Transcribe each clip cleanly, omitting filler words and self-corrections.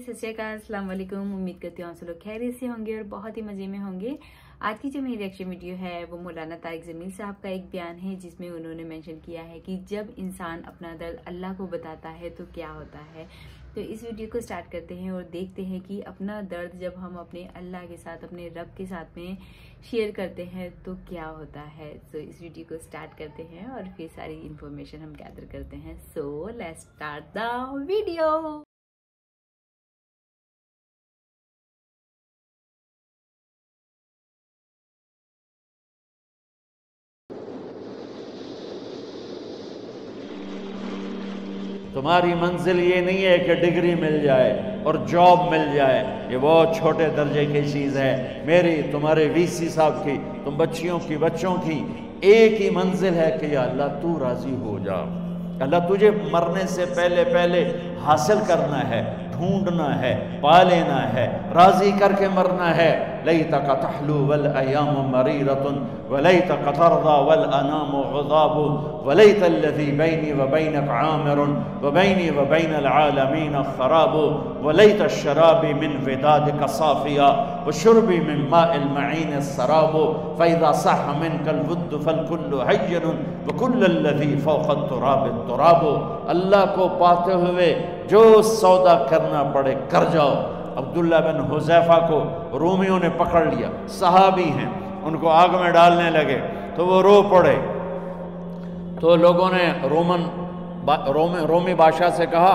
सत श्री अकाल, अस्सलाम वालेकुम। उम्मीद करती हूँ आप सब लोग खैरियत से होंगे और बहुत ही मजे में होंगे। आज की जो मेरी रिएक्शन वीडियो है वो मौलाना तारिक जमील साहब का एक बयान है जिसमें उन्होंने मेंशन किया है कि जब इंसान अपना दर्द अल्लाह को बताता है तो क्या होता है। तो इस वीडियो को स्टार्ट करते हैं और देखते हैं कि अपना दर्द जब हम अपने अल्लाह के साथ, अपने रब के साथ में शेयर करते हैं तो क्या होता है। तो इस वीडियो को स्टार्ट करते हैं और फिर सारी इन्फॉर्मेशन हम गैदर करते हैं। So let's start the video. तुम्हारी मंजिल ये नहीं है कि डिग्री मिल जाए और जॉब मिल जाए, ये बहुत छोटे दर्जे की चीज़ है। मेरी, तुम्हारे वीसी साहब की, तुम बच्चियों की, बच्चों की एक ही मंजिल है कि या अल्लाह तू राज़ी हो जा। अल्लाह तुझे मरने से पहले पहले हासिल करना है, ढूंढना है, पा लेना है, राज़ी करके मरना है। लैतक तहलु वल अय्यामु मरीरतुन वलैतक तर्दा वल अनामु गुदाबु वलैतल्लज़ी बैनी व बैनक आमिरुन व बैनी व बैनल आलमीन खराबु वलैतश्शराबी मिन विदादिक साफिया व शुरबी मिन माइल मईन सराबु फ़इज़ा सह मिनकल वुद्दु फलकुल्लु हय्यनुन व कुल्लल्लज़ी फ़ौक़त तुराबि तुराबु। अल्लाह को पाते हुए जो सौदा करना पड़े कर जाओ। अब्दुल्ला बिन हुज़ैफ़ा को रोमियों ने पकड़ लिया, सहाबी हैं, उनको आग में डालने लगे तो वो रो पड़े। तो लोगों ने रोमी बादशाह से कहा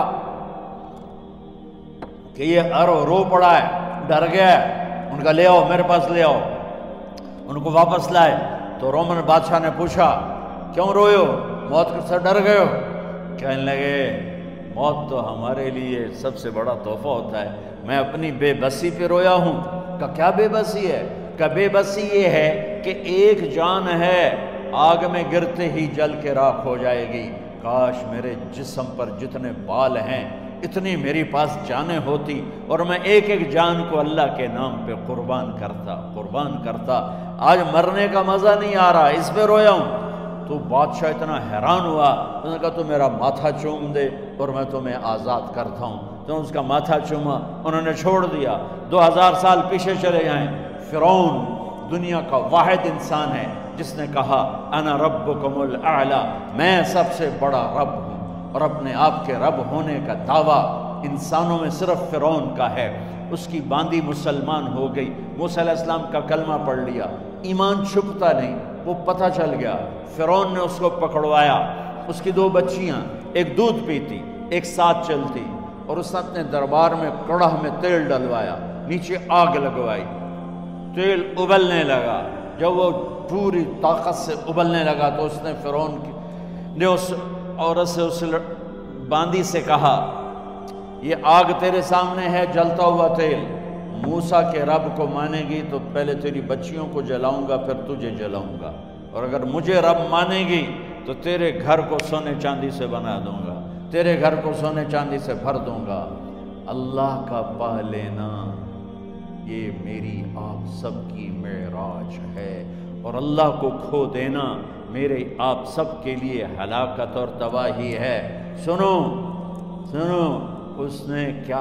कि ये रो पड़ा है, डर गया है, उनका ले आओ, मेरे पास ले आओ। उनको वापस लाए तो रोमन बादशाह ने पूछा क्यों रोए हो, मौत से डर गए हो? कहने लगे मौत तो हमारे लिए सबसे बड़ा तोहफा होता है, मैं अपनी बेबसी पे रोया हूँ। का क्या बेबसी है? का बेबसी ये है कि एक जान है आग में गिरते ही जल के राख हो जाएगी। काश मेरे जिस्म पर जितने बाल हैं इतनी मेरे पास जानें होती और मैं एक एक जान को अल्लाह के नाम पे कुर्बान करता। आज मरने का मज़ा नहीं आ रहा, इस पे रोया हूँ। तो बादशाह इतना हैरान हुआ, उसने कहा तो मेरा माथा चूम दे और मैं तुम्हें आज़ाद करता हूँ। तो उसका माथा चूमा, उन्होंने छोड़ दिया। 2000 साल पीछे चले जाएं, फ़िरौन दुनिया का वाहिद इंसान है जिसने कहा अना रब्बुकुमुल आला, मैं सबसे बड़ा रब हूँ। और अपने आप के रब होने का दावा इंसानों में सिर्फ फ़िरौन का है। उसकी बांदी मुसलमान हो गई, मूसा अलैहिस्सलाम का कलमा पढ़ लिया, ईमान छुपता नहीं, वो पता चल गया। फ़िरौन ने उसको पकड़वाया, उसकी 2 बच्चियां, एक दूध पीती एक साथ चलती, और उसने अपने दरबार में कड़ाह में तेल डलवाया, नीचे आग लगवाई, तेल उबलने लगा। जब वो पूरी ताकत से उबलने लगा तो उसने फ़िरौन ने उस औरत से, उस बांदी से कहा ये आग तेरे सामने है, जलता हुआ तेल, मूसा के रब को मानेगी तो पहले तेरी बच्चियों को जलाऊंगा फिर तुझे जलाऊंगा, और अगर मुझे रब मानेगी तो तेरे घर को सोने चांदी से बना दूंगा, तेरे घर को सोने चांदी से भर दूंगा। अल्लाह का पा लेना ये मेरी आप सबकी मेराज है, और अल्लाह को खो देना मेरे आप सब के लिए हलाकत और तबाही है। सुनो सुनो, उसने क्या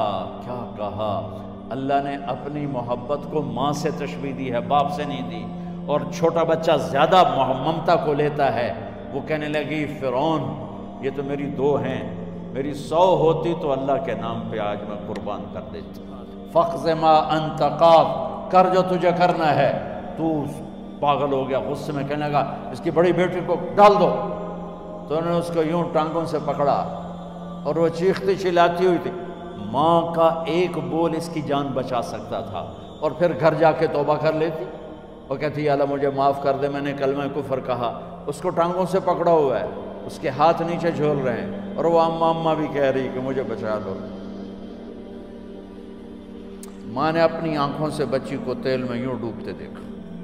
कहा। अल्लाह ने अपनी मोहब्बत को माँ से तशबीह दी है, बाप से नहीं दी। और छोटा बच्चा ज़्यादा ममता को लेता है। वो कहने लगी फ़िरौन ये तो मेरी 2 हैं, मेरी 100 होती तो अल्लाह के नाम पे आज मैं कुर्बान कर देती। फ़क़्ज़ मा अंत क़ाफ़, कर जो तुझे करना है। तू पागल हो गया, गुस्से में कहने लगा इसकी बड़ी बेटी को डाल दो। तो उन्होंने उसको यूं टांगों से पकड़ा और वो चीखती चिल्लाती हुई थी। माँ का एक बोल इसकी जान बचा सकता था, और फिर घर जाके तौबा कर लेती और कहती अल्लाह मुझे माफ़ कर दे, मैंने कलमा कुफ़र कहा। उसको टांगों से पकड़ा हुआ है, उसके हाथ नीचे झोल रहे हैं, और वो अम्मा भी कह रही कि मुझे बचा लो। माँ ने अपनी आंखों से बच्ची को तेल में यूं डूबते देखा,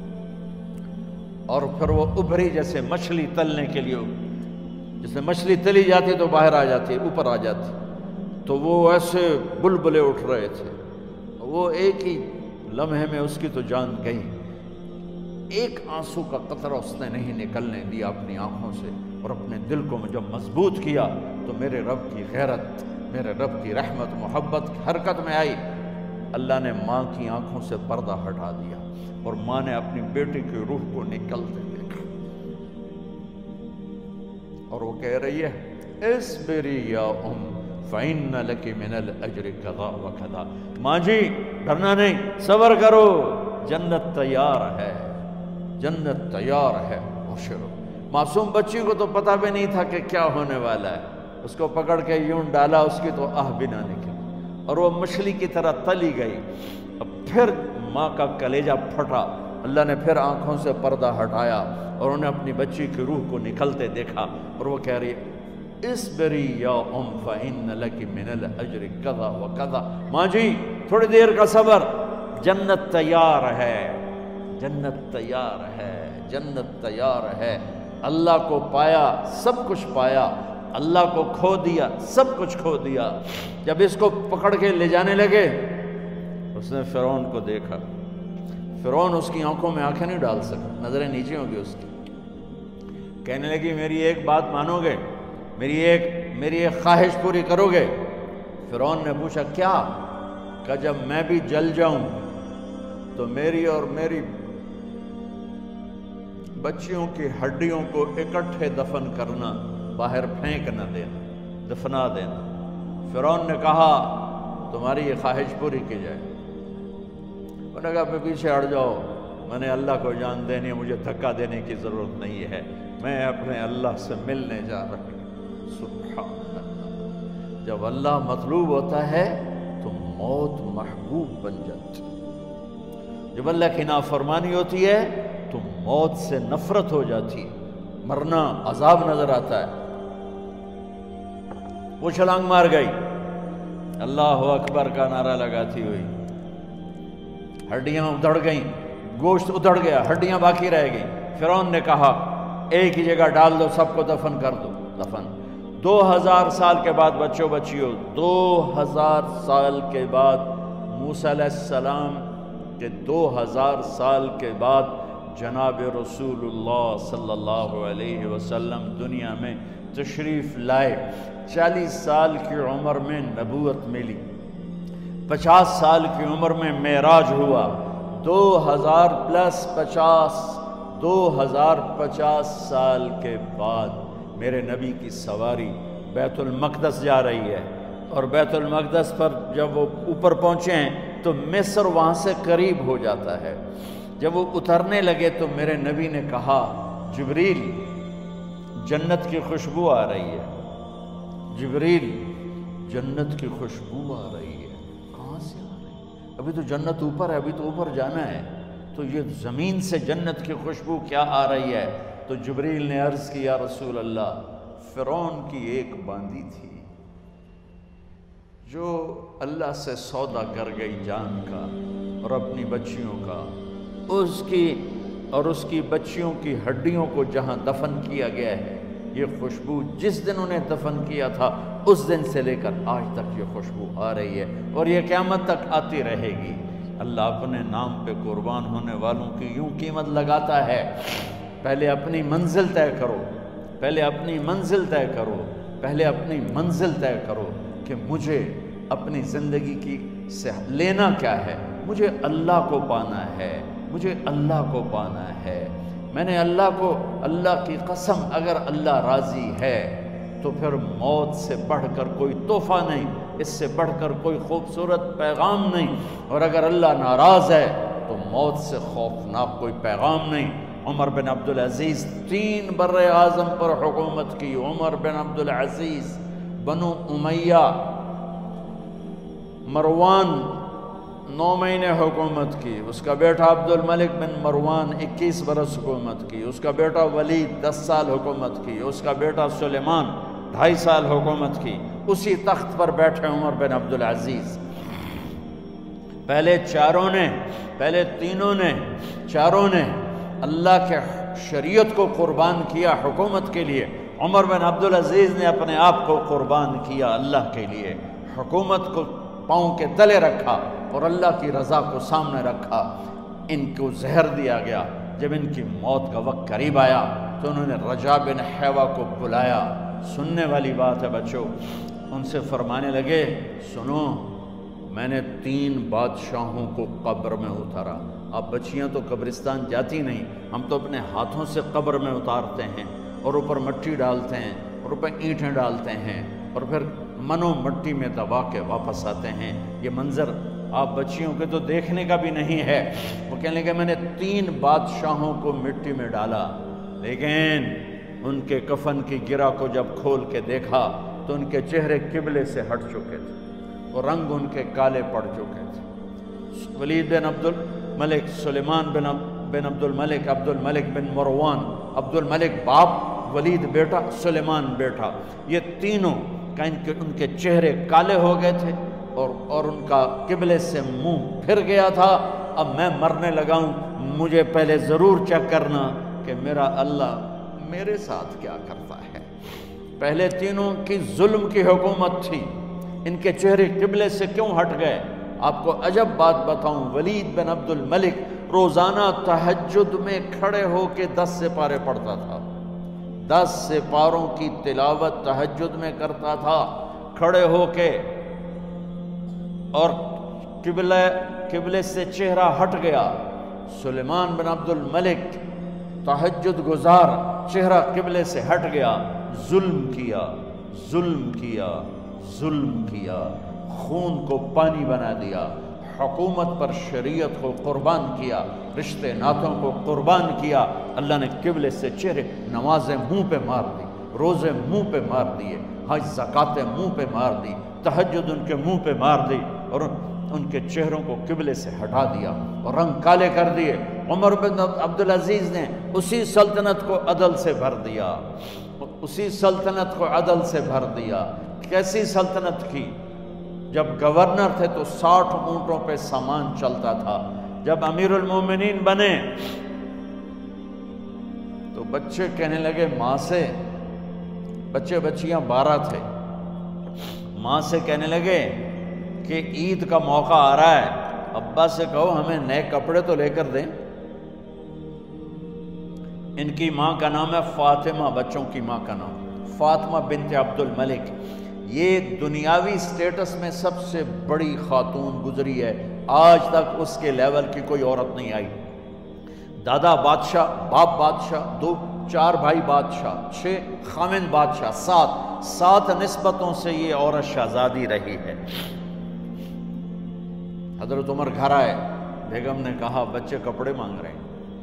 और फिर वो उभरी जैसे मछली तलने के लिए, जैसे मछली तली जाती तो बाहर आ जाती, ऊपर आ जाती, तो वो ऐसे बुलबुले उठ रहे थे। वो एक ही लम्हे में उसकी तो जान गई। एक आंसू का कतरा उसने नहीं निकलने दिया अपनी आंखों से। اور اپنے دل کو جب مضبوط کیا تو میرے رب کی غیرت، میرے رب کی رحمت محبت حرکت میں آئی۔ اللہ نے ماں کی آنکھوں سے پردہ ہٹا دیا اور ماں نے اپنی بیٹی کی روح کو نکلتے دیکھا اور وہ کہہ رہی ہے اصبری یا فإن لک من الأجر کذا وکذا۔ ماں جی ڈرنا نہیں، صبر کرو، جنت تیار ہے، جنت تیار ہے، ابشروا۔ معصوم بچی کو تو پتہ بھی نہیں تھا کہ کیا ہونے والا ہے، اس کو پکڑ کے یوں ڈالا، اس کی تو آہ بھی نہ نکلی اور وہ مچھلی کی طرح تلی گئی۔ اب پھر ماں کا کلیجہ پھٹا، اللہ نے پھر آنکھوں سے پردہ ہٹایا اور انہیں اپنی بچی کی روح کو نکلتے دیکھا اور وہ کہہ رہی ہے اصبری یا فإن لک من الأجر کذا وکذا۔ ماں جی تھوڑی دیر کا صبر، جنت تیار ہے، جنت تیار ہے، جنت تیار ہے۔ اللہ کو پایا سب کچھ پایا، اللہ کو کھو دیا سب کچھ کھو دیا۔ جب اس کو پکڑ کے لے جانے لگے اس نے فرعون کو دیکھا، فرعون اس کی آنکھوں میں آنکھیں نہیں ڈال سکا، نظریں نیچے ہوں گی اس کی۔ کہنے لگی میری ایک بات مانو گے، میری ایک خواہش پوری کرو گے؟ فرعون نے پوچھا کیا؟ کہ جب میں بھی جل جاؤں تو میری اور میری بچیوں کی ہڈیوں کو اکٹھے دفن کرنا، باہر پھینک نہ دینا، دفنا دینا۔ فرعون نے کہا تمہاری یہ خواہش پوری کی جائے۔ انہوں نے کہا پیچھے ہٹ جاؤ، میں نے اللہ کو جان دینی ہے، مجھے دھکا دینے کی ضرورت نہیں ہے، میں اپنے اللہ سے ملنے جا رہا ہوں۔ سبحان اللہ، جب اللہ مطلوب ہوتا ہے تو موت محبوب بن جاتی، جب اللہ کی نافرمانی ہوتی ہے تو موت سے نفرت ہو جاتی، مرنا عذاب نظر آتا ہے۔ وہ چھلانگ مار گئی، اللہ اکبر کا نعرہ لگاتی ہوئی، ہڈیاں ادھڑ گئیں، گوشت ادھڑ گیا، ہڈیاں باقی رہ گئیں۔ فرعون نے کہا ایک ہی جگہ ڈال دو، سب کو دفن کر دو۔ دفن 2000 سال کے بعد بچوں بچیوں، 2000 سال کے بعد موسیٰ علیہ السلام کے 2000 سال کے بعد جناب رسول اللہ صلی اللہ علیہ وسلم دنیا میں تشریف لائے۔ 40 سال کی عمر میں نبوت ملی، 50 سال کی عمر میں معراج ہوا، 2050 سال کے بعد میرے نبی کی سواری بیت المقدس جا رہی ہے، اور بیت المقدس پر جب وہ اوپر پہنچے ہیں تو مصر وہاں سے قریب ہو جاتا ہے۔ جب وہ اترنے لگے تو میرے نبی نے کہا جبریل جنت کی خوشبو آ رہی ہے، جبریل جنت کی خوشبو آ رہی ہے۔ کہاں سے آ رہی ہے؟ ابھی تو جنت اوپر ہے، ابھی تو اوپر جانا ہے، تو یہ زمین سے جنت کی خوشبو کیا آ رہی ہے؟ تو جبریل نے عرض کی یا رسول اللہ، فرعون کی ایک باندی تھی جو اللہ سے سودا کر گئی جان کا اور اپنی بچیوں کا، اس کی بچیوں کی ہڈیوں کو جہاں دفن کیا گیا ہے، یہ خوشبو جس دن انہیں دفن کیا تھا اس دن سے لے کر آج تک یہ خوشبو آ رہی ہے اور یہ قیامت تک آتی رہے گی۔ اللہ اپنے نام پہ قربان ہونے والوں کی یوں قیمت لگاتا ہے، پہلے اپنی منزل طے کرو، پہلے اپنی منزل طے کرو، پہلے اپنی منزل طے کرو کہ مجھے اپنی زندگی کی سے لینا کیا ہے، مجھے اللہ کو پانا ہے، مجھے اللہ کو پانا ہے۔ میں نے اللہ کی قسم، اگر اللہ راضی ہے تو پھر موت سے بڑھ کر کوئی تحفہ نہیں، اس سے بڑھ کر کوئی خوبصورت پیغام نہیں، اور اگر اللہ ناراض ہے تو موت سے خوفناک کوئی پیغام نہیں۔ عمر بن عبدالعزیز 3 بر اعظم پر حکومت کی، عمر بن عبدالعزیز، بنو امیہ، مروان 9 مہینے حکومت کی، اس کا بیٹا عبد الملک بن مروان 21 برس حکومت کی، اس کا بیٹا ولید 10 سال حکومت کی، اس کا بیٹا سلیمان 2.5 سال حکومت کی۔ اسی تخت پر بیٹھے عمر بن عبدالعزیز۔ پہلے چاروں نے اللہ کے شریعت کو قربان کیا حکومت کے لیے، عمر بن عبدالعزیز نے اپنے آپ کو قربان کیا اللہ کے لیے، حکومت کو پاؤں کے تلے رکھا اور اللہ کی رضا کو سامنے رکھا۔ ان کو زہر دیا گیا۔ جب ان کی موت کا وقت قریب آیا تو انہوں نے رجا بن حیوہ کو بلایا. سننے والی بات ہے بچوں. ان سے فرمانے لگے سنو میں نے 3 بادشاہوں کو قبر میں اتارا. اب بچیاں تو قبرستان جاتی نہیں, ہم تو اپنے ہاتھوں سے قبر میں اتارتے ہیں اور اوپر مٹی ڈالتے ہیں اور اوپر اینٹیں ڈالتے ہیں اور پھر منو مٹی میں دبا کے واپس آتے ہیں. یہ منظر آپ بچیوں کے تو دیکھنے کا بھی نہیں ہے. وہ کہنے لگے میں نے 3 بادشاہوں کو مٹی میں ڈالا, لیکن ان کے کفن کی گرہ کو جب کھول کے دیکھا تو ان کے چہرے قبلے سے ہٹ چکے تھے, وہ رنگ ان کے کالے پڑ چکے تھے. ولید بن عبد الملک, سلیمان بن عبد الملک, عبد الملک بن مروان, عبد الملک باپ, ولید بیٹا, سلیمان بیٹا, یہ تینوں کا ان کے چہرے کالے ہو گئے تھے اور ان کا قبلے سے منہ پھر گیا تھا. اب میں مرنے لگا ہوں, مجھے پہلے ضرور چیک کرنا کہ میرا اللہ میرے ساتھ کیا کرتا ہے. پہلے تینوں کی ظلم کی حکومت تھی, ان کے چہرے قبلے سے کیوں ہٹ گئے؟ آپ کو عجب بات بتاؤں, ولید بن عبد الملک روزانہ تہجد میں کھڑے ہو کے 10 سپارے پڑھتا تھا. 10 سپاروں کی تلاوت تہجد میں کرتا تھا کھڑے ہو کے, اور قبلے سے چہرہ ہٹ گیا. سلیمان بن عبد الملک تہجد گزار, چہرہ قبلے سے ہٹ گیا, ظلم کیا, ظلم کیا, ظلم کیا, خون کو پانی بنا دیا, حکومت پر شریعت کو قربان کیا, رشتے ناتوں کو قربان کیا. اللہ نے قبلے سے چہرے, نمازیں منہ پہ مار دی, روزے منہ پہ مار دیے, حج زکاتیں منہ پہ مار دی, تہجد ان کے منہ پہ مار دی اور ان کے چہروں کو قبلے سے ہٹا دیا اور رنگ کالے کر دیے. عمر بن عبدالعزیز نے اسی سلطنت کو عدل سے بھر دیا, اسی سلطنت کو عدل سے بھر دیا. کیسی سلطنت کی؟ جب گورنر تھے تو 60 اونٹوں پہ سامان چلتا تھا. جب امیر المومنین بنے تو بچے کہنے لگے ماں سے, بچیاں 12 تھے, ماں سے کہنے لگے کہ عید کا موقع آ رہا ہے, ابا سے کہو ہمیں نئے کپڑے تو لے کر دیں. ان کی ماں کا نام ہے فاطمہ, بچوں کی ماں کا نام فاطمہ بنت عبد الملک. یہ دنیاوی سٹیٹس میں سب سے بڑی خاتون گزری ہے, آج تک اس کے لیول کی کوئی عورت نہیں آئی. دادا بادشاہ, باپ بادشاہ, 4 بھائی بادشاہ, 6 خامند بادشاہ, 7 نسبتوں سے یہ عورت شہزادی رہی ہے. حضرت عمر گھر آئے, بیگم نے کہا بچے کپڑے مانگ رہے ہیں.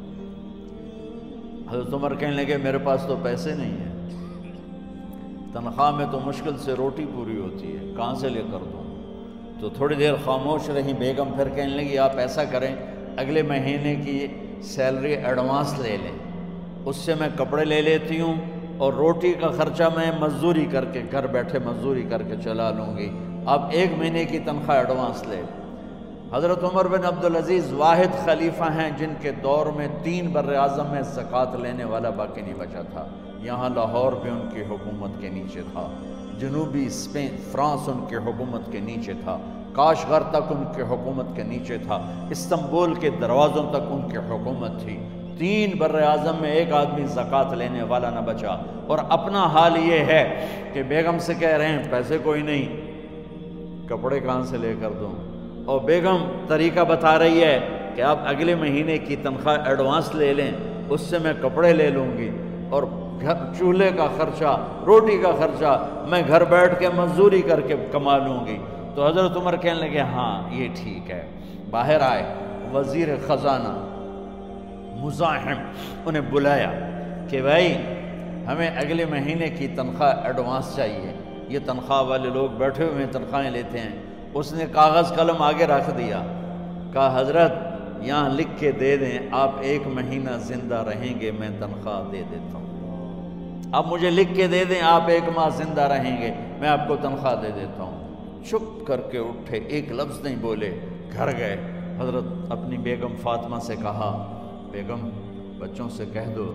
حضرت عمر کہنے لگے میرے پاس تو پیسے نہیں ہیں, تنخواہ میں تو مشکل سے روٹی پوری ہوتی ہے, کہاں سے لے کر دوں؟ تو تھوڑی دیر خاموش رہی بیگم, پھر کہنے لگی آپ ایسا کریں اگلے مہینے کی سیلری ایڈوانس لے لیں, اس سے میں کپڑے لے لیتی ہوں اور روٹی کا خرچہ میں مزدوری کر کے, گھر بیٹھے مزدوری کر کے چلا لوں گی, آپ 1 مہینے کی تنخواہ ایڈوانس لے. حضرت عمر بن عبدالعزیز واحد خلیفہ ہیں جن کے دور میں 3 بر اعظم میں زکوٰۃ لینے والا باقی نہیں بچا تھا. یہاں لاہور بھی ان کی حکومت کے نیچے تھا, جنوبی اسپین فرانس ان کے حکومت کے نیچے تھا, کاشغر تک ان کے حکومت کے نیچے تھا, استنبول کے دروازوں تک ان کی حکومت تھی. 3 بر اعظم میں ایک آدمی زکوٰۃ لینے والا نہ بچا. اور اپنا حال یہ ہے کہ بیگم سے کہہ رہے ہیں پیسے کوئی نہیں, کپڑے کہاں سے لے کر دوں؟ اور بیگم طریقہ بتا رہی ہے کہ آپ اگلے مہینے کی تنخواہ ایڈوانس لے لیں, اس سے میں کپڑے لے لوں گی اور چولہے کا خرچہ, روٹی کا خرچہ میں گھر بیٹھ کے مزدوری کر کے کما لوں گی. تو حضرت عمر کہنے لگے ہاں یہ ٹھیک ہے. باہر آئے وزیر خزانہ مزاحم, انہیں بلایا کہ بھائی ہمیں اگلے مہینے کی تنخواہ ایڈوانس چاہیے. یہ تنخواہ والے لوگ بیٹھے ہوئے تنخواہیں لیتے ہیں. اس نے کاغذ قلم آگے رکھ دیا, کہا حضرت یہاں لکھ کے دے دیں, آپ 1 مہینہ زندہ رہیں گے میں تنخواہ دے دیتا ہوں. آپ مجھے لکھ کے دے دیں آپ 1 ماہ زندہ رہیں گے میں آپ کو تنخواہ دے دیتا ہوں. چپ کر کے اٹھے, ایک لفظ نہیں بولے, گھر گئے. حضرت اپنی بیگم فاطمہ سے کہا بیگم بچوں سے کہہ دو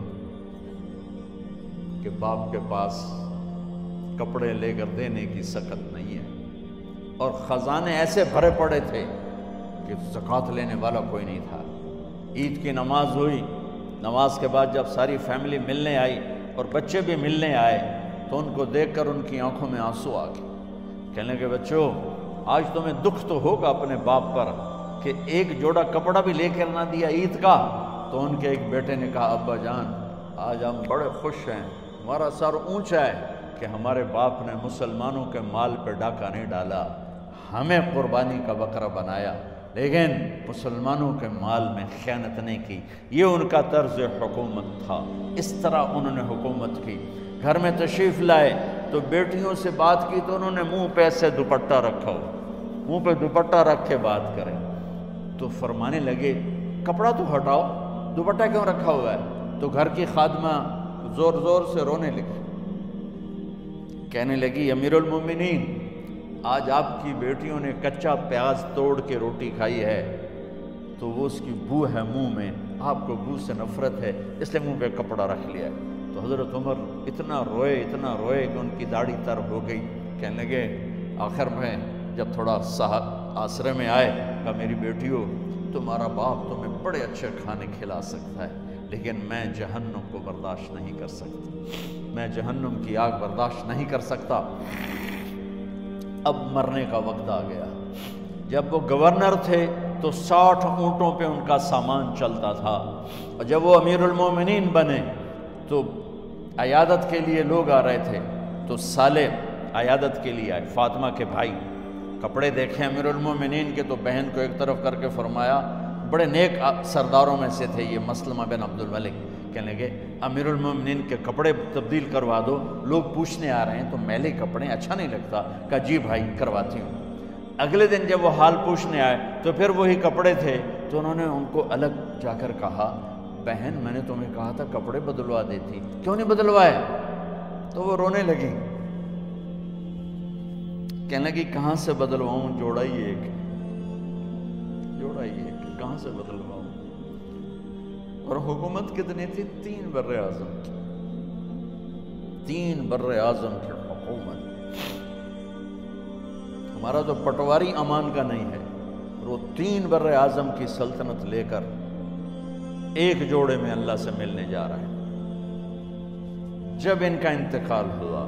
کہ باپ کے پاس کپڑے لے کر دینے کی سخت نہیں ہے, اور خزانے ایسے بھرے پڑے تھے کہ زکوٰۃ لینے والا کوئی نہیں تھا. عید کی نماز ہوئی, نماز کے بعد جب ساری فیملی ملنے آئی اور بچے بھی ملنے آئے تو ان کو دیکھ کر ان کی آنکھوں میں آنسو آ گئے. کہنے لگے بچوں آج تمہیں دکھ تو ہوگا اپنے باپ پر کہ ایک جوڑا کپڑا بھی لے کر نہ دیا عید کا. تو ان کے ایک بیٹے نے کہا ابا جان آج ہم بڑے خوش ہیں, ہمارا سر اونچا ہے کہ ہمارے باپ نے مسلمانوں کے مال پہ ڈاکہ نہیں ڈالا, ہمیں قربانی کا بکرا بنایا لیکن مسلمانوں کے مال میں خیانت نہیں کی. یہ ان کا طرز حکومت تھا, اس طرح انہوں نے حکومت کی. گھر میں تشریف لائے تو بیٹیوں سے بات کی تو انہوں نے منہ پہ ایسے دوپٹہ رکھا ہو, منہ پہ دوپٹہ رکھ کے بات کریں. تو فرمانے لگے کپڑا تو ہٹاؤ, دوپٹہ کیوں رکھا ہوا ہے؟ تو گھر کی خادمہ زور زور سے رونے لگی, کہنے لگی امیر المومنین آج آپ کی بیٹیوں نے کچا پیاز توڑ کے روٹی کھائی ہے تو وہ اس کی بو ہے منہ میں, آپ کو بو سے نفرت ہے اس لیے منہ پہ کپڑا رکھ لیا ہے. تو حضرت عمر اتنا روئے کہ ان کی داڑھی تر ہو گئی. کہنے لگے آخر میں جب تھوڑا آسرے میں آئے کہا میری بیٹیوں تمہارا باپ تمہیں بڑے اچھے کھانے کھلا سکتا ہے لیکن میں جہنم کو برداشت نہیں کر سکتا, میں جہنم کی آگ برداشت نہیں کر سکتا. اب مرنے کا وقت آ گیا. جب وہ گورنر تھے تو 60 اونٹوں پہ ان کا سامان چلتا تھا, اور جب وہ امیر المومنین بنے تو عیادت کے لیے لوگ آ رہے تھے تو سالے عیادت کے لیے آئے. فاطمہ کے بھائی کپڑے دیکھیں امیر المومنین کے تو بہن کو ایک طرف کر کے فرمایا, بڑے نیک سرداروں میں سے تھے یہ مسلمہ بن عبد الملک. کہنے لگے امیر المومنین کے کپڑے تبدیل کروا دو, لوگ پوچھنے آ رہے ہیں تو میلے کپڑے اچھا نہیں لگتا. کہا جی بھائی کرواتی ہوں. اگلے دن جب وہ حال پوچھنے آئے تو پھر وہی کپڑے تھے تو انہوں نے ان کو الگ جا کر کہا بہن میں نے تمہیں کہا تھا کپڑے بدلوا دیتی, کیوں نہیں بدلوائے؟ تو وہ رونے لگی, کہنے لگی کہاں سے بدلواؤں, جوڑا ہی ایک, کہاں سے بدلواؤں. اور حکومت کتنی تھی؟ 3 بر اعظم کی, 3 بر اعظم کی حکومت. ہمارا تو پٹواری امان کا نہیں ہے, اور وہ 3 بر اعظم کی سلطنت لے کر ایک جوڑے میں اللہ سے ملنے جا رہا ہے. جب ان کا انتقال ہوا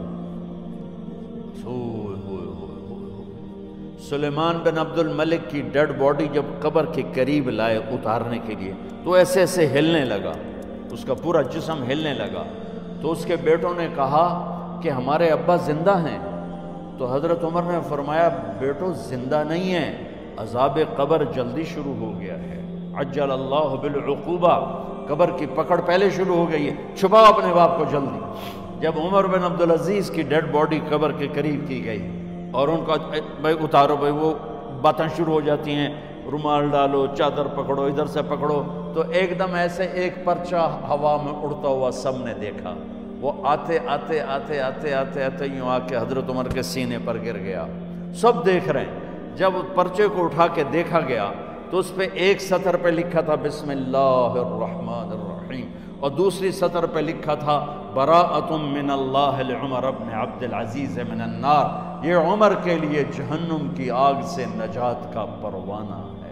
سلیمان بن عبد الملک کی ڈیڈ باڈی جب قبر کے قریب لائے اتارنے کے لیے تو ایسے ایسے ہلنے لگا, اس کا پورا جسم ہلنے لگا. تو اس کے بیٹوں نے کہا کہ ہمارے ابا زندہ ہیں. تو حضرت عمر نے فرمایا بیٹو زندہ نہیں ہیں, عذاب قبر جلدی شروع ہو گیا ہے. عجل اللہ بالعقوبہ, قبر کی پکڑ پہلے شروع ہو گئی ہے, چھپاؤ اپنے باپ کو جلدی. جب عمر بن عبدالعزیز کی ڈیڈ باڈی قبر کے قریب کی گئی اور ان کا بھائی اتارو, بھائی وہ باتیں شروع ہو جاتی ہیں, رومال ڈالو, چادر پکڑو, ادھر سے پکڑو, تو ایک دم ایسے ایک پرچہ ہوا میں اڑتا ہوا سب نے دیکھا. وہ آتے آتے آتے آتے آتے آتے یوں آ کے حضرت عمر کے سینے پر گر گیا. سب دیکھ رہے ہیں. جب پرچے کو اٹھا کے دیکھا گیا تو اس پہ ایک سطر پہ لکھا تھا بسم اللہ الرحمن الرحیم, اور دوسری سطر پہ لکھا تھا براءۃ من اللہ لعمر بن عبد العزیز من النار. یہ عمر کے لیے جہنم کی آگ سے نجات کا پروانہ ہے.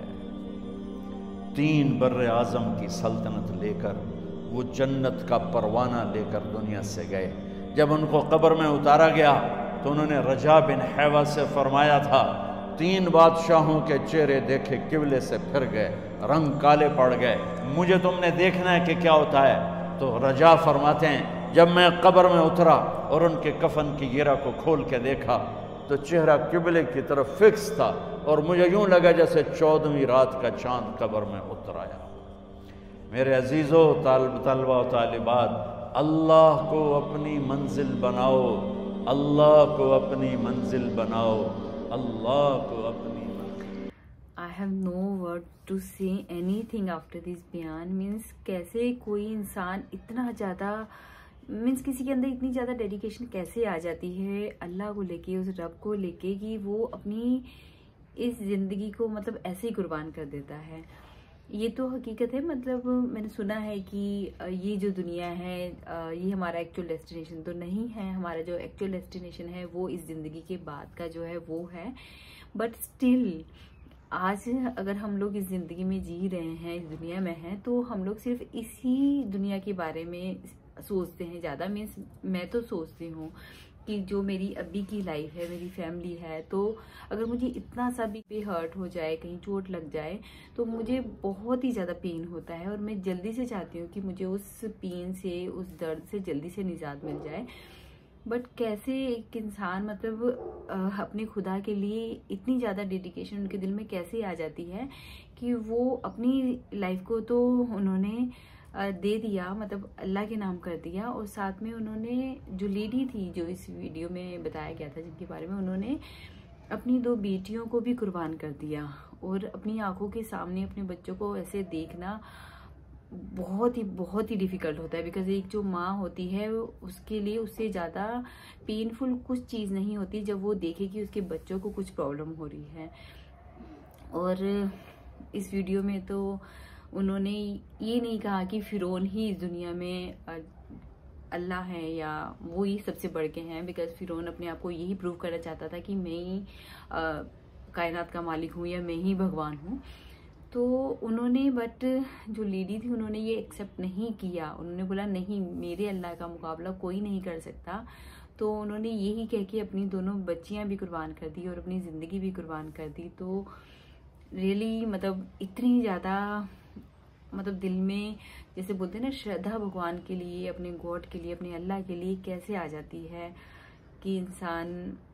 3 بر اعظم کی سلطنت لے کر وہ جنت کا پروانہ لے کر دنیا سے گئے. جب ان کو قبر میں اتارا گیا تو انہوں نے رجا بن حیوہ سے فرمایا تھا 3 بادشاہوں کے چہرے دیکھے قبلے سے پھر گئے, رنگ کالے پڑ گئے, مجھے تم نے دیکھنا ہے کہ کیا ہوتا ہے. تو رجا فرماتے ہیں جب میں قبر میں اترا اور ان کے کفن کی گرہ کو کھول کے دیکھا تو چہرہ قبلے کی طرف فکس تھا, اور مجھے یوں لگا جیسے 14ویں رات کا چاند قبر میں اتر آیا. میرے عزیزو, طلبہ و طالبات, اللہ کو اپنی منزل بناؤ, اللہ کو اپنی منزل بناؤ, اللہ کو اپنی منزل. I have no word to say anything after this بیان. مینس کیسے کوئی انسان اتنا زیادہ کسی کے اندر اتنی زیادہ ڈیڈیکیشن کیسے آ جاتی ہے اللہ کو لے کے, اس رب کو لے کے, کہ وہ اپنی اس زندگی کو مطلب ایسے ہی قربان کر دیتا ہے. یہ تو حقیقت ہے. مطلب میں نے سنا ہے کہ یہ جو دنیا ہے یہ ہمارا ایکچوئل ڈیسٹینیشن تو نہیں ہے. ہمارا جو ایکچوئل ڈیسٹینیشن ہے وہ اس زندگی کے بعد کا جو ہے وہ ہے. بٹ اسٹل آج اگر ہم لوگ اس زندگی میں جی رہے ہیں، اس دنیا میں ہیں، تو ہم لوگ صرف اسی دنیا کے بارے میں سوچتے ہیں زیادہ. میں تو سوچتی ہوں کہ جو میری ابھی کی لائف ہے، میری فیملی ہے، تو اگر مجھے اتنا سا بھی ہرٹ ہو جائے، کہیں چوٹ لگ جائے، تو مجھے بہت ہی زیادہ پین ہوتا ہے، اور میں جلدی سے چاہتی ہوں کہ مجھے اس پین سے، اس درد سے جلدی سے نجات مل جائے. بٹ کیسے ایک انسان مطلب اپنے خدا کے لیے اتنی زیادہ ڈیڈیکیشن ان کے دل میں کیسے آ جاتی ہے کہ وہ اپنی لائف کو تو انہوں نے دے دیا، مطلب اللہ کے نام کر دیا، اور ساتھ میں انہوں نے جو لیڈی تھی جو اس ویڈیو میں بتایا گیا تھا جن کے بارے میں، انہوں نے اپنی 2 بیٹیوں کو بھی قربان کر دیا. اور اپنی آنکھوں کے سامنے اپنے بچوں کو ایسے دیکھنا بہت ہی ڈیفیکلٹ ہوتا ہے، بیکاز ایک جو ماں ہوتی ہے اس کے لیے اس سے زیادہ پینفل کچھ چیز نہیں ہوتی جب وہ دیکھے کہ اس کے بچوں کو کچھ پرابلم ہو رہی ہے. اور اس ویڈیو میں تو انہوں نے یہ نہیں کہا کہ فرعون ہی اس دنیا میں اللہ ہے یا وہی سب سے بڑھ کے ہیں، بیکاز فرعون اپنے آپ کو یہی پروو کرنا چاہتا تھا کہ میں ہی کائنات کا مالک ہوں یا میں ہی بھگوان ہوں. تو انہوں نے، بٹ جو لیڈی تھی انہوں نے یہ ایکسیپٹ نہیں کیا. انہوں نے بولا نہیں، میرے اللہ کا مقابلہ کوئی نہیں کر سکتا. تو انہوں نے یہی کہہ کے اپنی دونوں بچیاں بھی قربان کر دی اور اپنی زندگی بھی قربان کر دی. تو ریئلی مطلب اتنی زیادہ مطلب دل میں جیسے بولتے ہیں نا شردھا بھگوان کے لیے، اپنے گاڈ کے لیے، اپنے اللہ کے لیے کیسے آ جاتی ہے کہ انسان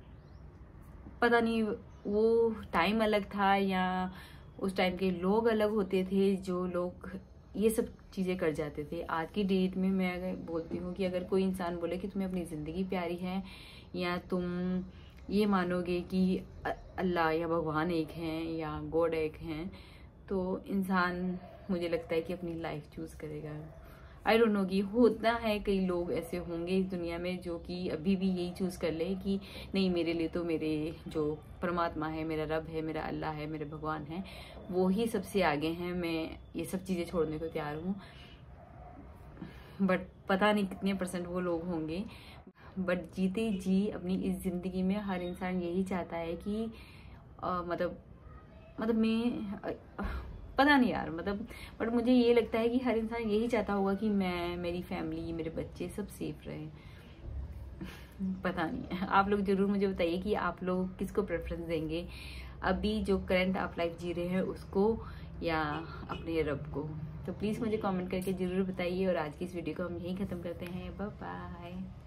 پتہ نہیں وہ ٹائم الگ تھا یا اس ٹائم کے لوگ الگ ہوتے تھے جو لوگ یہ سب چیزیں کر جاتے تھے. آج کی ڈیٹ میں اگر بولتی ہوں کہ اگر کوئی انسان بولے کہ تمہیں اپنی زندگی پیاری ہے یا تم یہ مانو گے کہ اللہ یا بھگوان ایک ہیں یا گاڈ ایک ہیں، تو انسان مجھے لگتا ہے کہ اپنی لائف چوز کرے گا. آئی ڈونٹ نو کہ ہوتا ہے کئی لوگ ایسے ہوں گے اس دنیا میں جو کہ ابھی بھی یہی چوز کر لیں کہ نہیں، میرے لیے تو میرے جو پرماتما ہے، میرا رب ہے، میرا اللہ ہے، میرے بھگوان ہیں، وہی سب سے آگے ہیں، میں یہ سب چیزیں چھوڑنے کو تیار ہوں. بٹ پتہ نہیں کتنے % وہ لوگ ہوں گے. بٹ جیتے جی اپنی اس زندگی میں ہر انسان یہی چاہتا ہے کہ مطلب میں پتہ نہیں یار، مطلب بٹ مجھے یہ لگتا ہے کہ ہر انسان یہی چاہتا ہوگا کہ میں، میری فیملی، میرے بچے سب سیف رہیں. پتہ نہیں، آپ لوگ ضرور مجھے بتائیے کہ آپ لوگ کس کو پریفرنس دیں گے، ابھی جو کرنٹ آپ لائف جی رہے ہیں اس کو یا اپنے رب کو. تو پلیز مجھے کامنٹ کر کے ضرور بتائیے. اور آج کی اس ویڈیو کو ہم یہیں ختم کرتے ہیں. Bye bye.